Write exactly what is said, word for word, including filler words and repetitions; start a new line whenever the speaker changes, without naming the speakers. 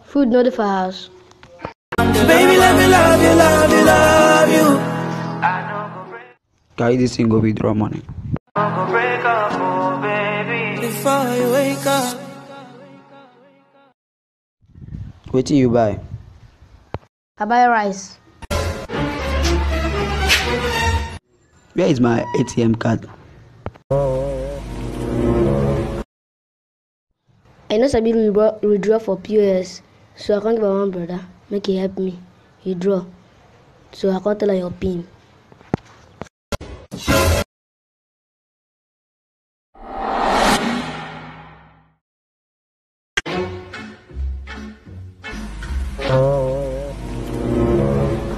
Food not the for house.
Baby, let me love you, love you, love you.
Carry this thing, go withdraw money.
Before you wake up.
What do you buy?
I buy rice.
Where is my A T M card?
I know Sabi withdraw, withdraw for P O S, so I can't give my one brother. Make he help me. He draw. So I can't tell her your pin.